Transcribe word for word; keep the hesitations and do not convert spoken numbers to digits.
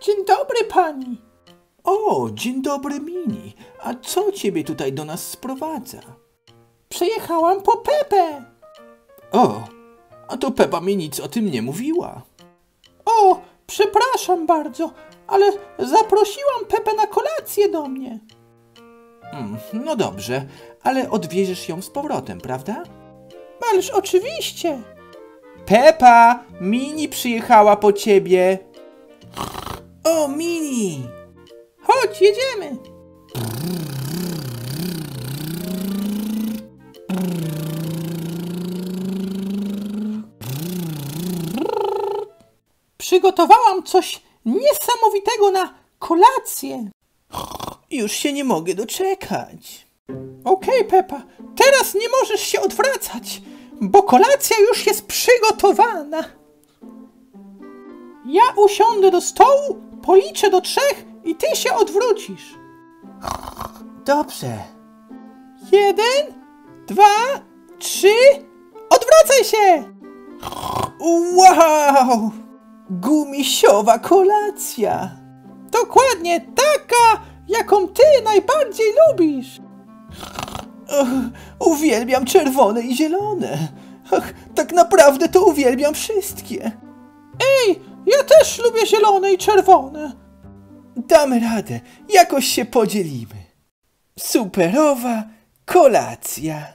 Dzień dobry pani. O, dzień dobry, Mini. A co ciebie tutaj do nas sprowadza? Przyjechałam po Pepę. O, a to Pepa mi nic o tym nie mówiła. O, przepraszam bardzo, ale zaprosiłam Pepę na kolację do mnie. Mm, no dobrze, ale odwieziesz ją z powrotem, prawda? Ależ oczywiście. Pepa, Mini przyjechała po ciebie. O, Mini! Chodź, jedziemy. Przygotowałam coś niesamowitego na kolację. Już się nie mogę doczekać. Okej, okay, Pepa, teraz nie możesz się odwracać, bo kolacja już jest przygotowana. Ja usiądę do stołu, policzę do trzech i ty się odwrócisz. Dobrze. Jeden, dwa, trzy, odwracaj się! Wow! Gumisiowa kolacja! Dokładnie taka, jaką ty najbardziej lubisz. Och, uwielbiam czerwone i zielone. Ach, tak naprawdę to uwielbiam wszystkie. Ej, ja też lubię zielone i czerwone. Damy radę, jakoś się podzielimy. Superowa kolacja.